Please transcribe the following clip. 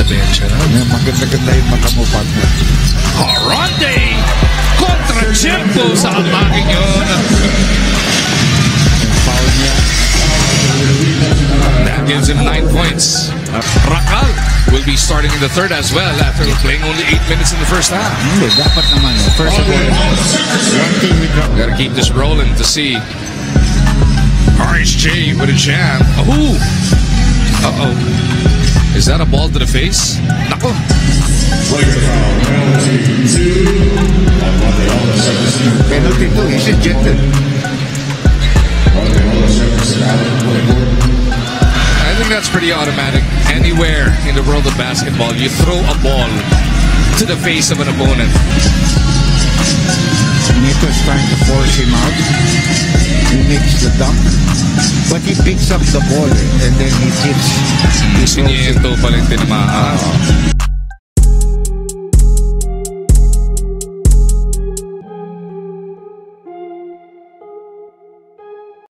bench. Maganda-ganda yung mata mo, partner. Rondae kontra Jimbo sa ataking yun. Foul niya. That gives him 9 points. Rakal will be starting in the third as well after playing only 8 minutes in the first half. Hindi, dapat naman. First of all, one thing we got. Gotta keep this rolling to see. RSJ with a jam. Oh! Uh-oh. Is that a ball to the face? Nako. Penalty too, he's ejected. I think that's pretty automatic. Anywhere in the world of basketball, you throw a ball to the face of an opponent. Nieto is trying to force him out. He makes the dunk, but he picks up the ball and then he hits. Si Nieto pala yung tinamaan.